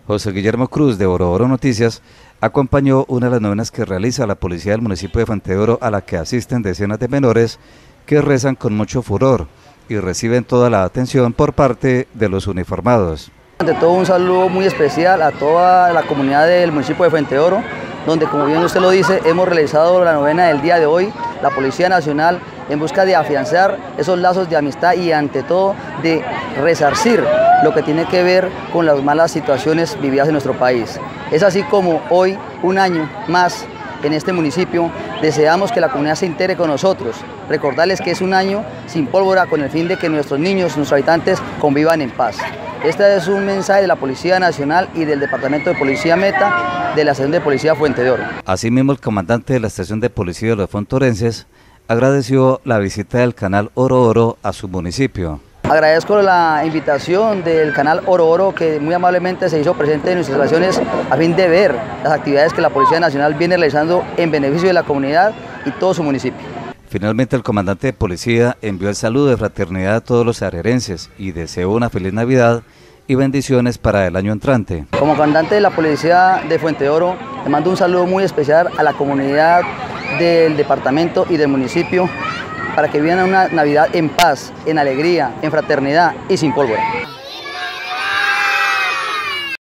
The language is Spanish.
José Guillermo Cruz, de Oro Oro Noticias, acompañó una de las novenas que realiza la policía del municipio de Fuente de Oro, a la que asisten decenas de menores que rezan con mucho furor y reciben toda la atención por parte de los uniformados. Ante todo, un saludo muy especial a toda la comunidad del municipio de Fuente de Oro, donde, como bien usted lo dice, hemos realizado la novena del día de hoy, la Policía Nacional, en busca de afianzar esos lazos de amistad y, ante todo, de resarcir lo que tiene que ver con las malas situaciones vividas en nuestro país. Es así como hoy, un año más en este municipio, deseamos que la comunidad se integre con nosotros, recordarles que es un año sin pólvora, con el fin de que nuestros niños, nuestros habitantes, convivan en paz. Este es un mensaje de la Policía Nacional y del Departamento de Policía Meta de la Estación de Policía Fuente de Oro. Asimismo, el comandante de la Estación de Policía de los Fontorenses agradeció la visita del canal Oro Oro a su municipio. Agradezco la invitación del canal Oro Oro, que muy amablemente se hizo presente en nuestras instalaciones a fin de ver las actividades que la Policía Nacional viene realizando en beneficio de la comunidad y todo su municipio. Finalmente, el comandante de policía envió el saludo de fraternidad a todos los arerenses y deseó una feliz Navidad y bendiciones para el año entrante. Como comandante de la Policía de Fuente de Oro, le mando un saludo muy especial a la comunidad del departamento y del municipio, para que vivan una Navidad en paz, en alegría, en fraternidad y sin pólvora.